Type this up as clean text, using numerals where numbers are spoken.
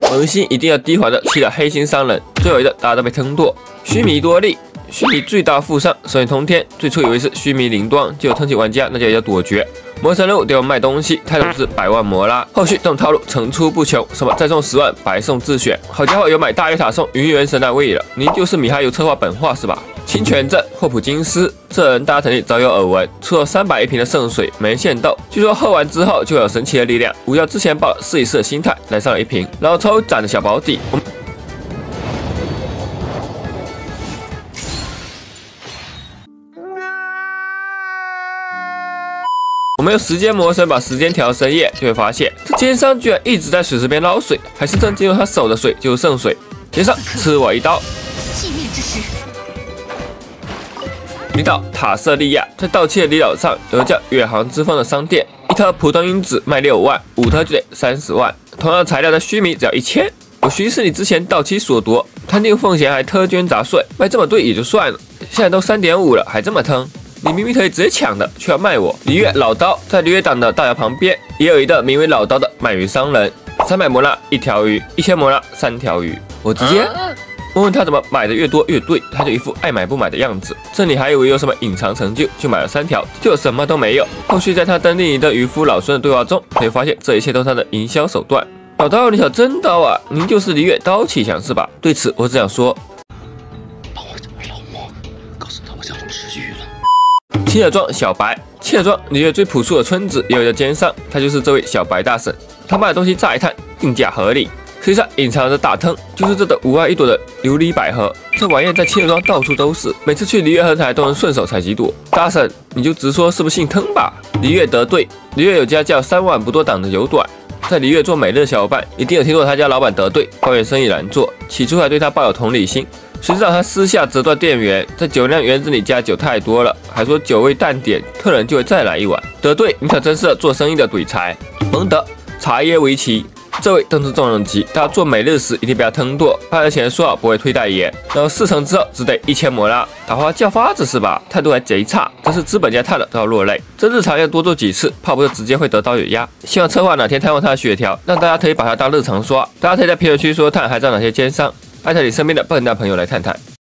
萌新一定要低缓的气了黑心商人，最后一个大家都被坑剁。须弥多利，须弥最大负伤，手眼通天。最初以为是须弥灵端，结果腾起玩家那就要躲绝。魔神任务得要卖东西，态度是100万魔拉。后续这种套路层出不穷，什么再送10万白送自选，好家伙，有买大月塔送云元神那位了。您就是米哈游策划本话是吧？清泉镇霍普金斯这人大家肯定早有耳闻，出了300一瓶的圣水，没限豆，据说喝完之后就有神奇的力量。无药之前抱试一试的心态来上了1瓶，然后抽斩的小保底。我们用时间魔神把时间调深夜，就会发现这奸商居然一直在水池边捞水，还是正进入他手的水就是圣水。奸商吃我一刀！ 寂灭之时。 离岛塔瑟利亚在盗窃的离岛上有个叫远航之风的商店，一颗普通银子卖6万，5颗就得30万。同样的材料在须弥只要1000。我巡视你之前到期所夺，摊定奉贤还特捐杂税，卖这么对也就算了，现在都3.5了还这么坑。你明明可以直接抢的，却要卖我。璃月老刀在璃月党的大窑旁边，也有一个名为老刀的鳗鱼商人，300魔拉1条鱼，1000魔拉3条鱼。我直接问他怎么买的越多越对，他就一副爱买不买的样子。这里还以为有什么隐藏成就，就买了3条，就什么都没有。后续在他登记的渔夫老孙的对话中，可以发现这一切都是他的营销手段。老刀，你小真刀啊！您就是璃月刀气强是吧？对此我只想说， 帮我找老莫，告诉他我想治愈了。 七尔庄小白，七尔庄璃月最朴素的村子也有一个奸商，他就是这位小白大婶。他卖的东西乍一看定价合理，实际上隐藏着大坑，就是这个5万1朵的琉璃百合。这玩意在七尔庄到处都是，每次去璃月河台都能顺手采几朵。大婶，你就直说是不是姓坑吧？璃月得对，璃月有家叫3万不多档的油短。在璃月做美乐的小伙伴一定有听过他家老板得对，抱怨生意难做，起初还对他抱有同理心。谁知道他私下折断店员，在酒酿园子里加酒太多了，还说酒味淡点，客人就会再来一碗。得对，你可真是做生意的鬼才。蒙德茶耶维奇，这位更是重量级，大家做美乐时一定不要坑剁，拍了钱说好不会推代言，然后4成之后只得1000魔拉，打花叫发子是吧？态度还贼差，真是资本家看了都要落泪。这日常要多做几次，怕不就直接会得到有压。希望策划哪天探望他的血条，让大家可以把他当日常刷。大家可以在评论区说探还知道哪些奸商。艾特你身边的笨蛋朋友来探探。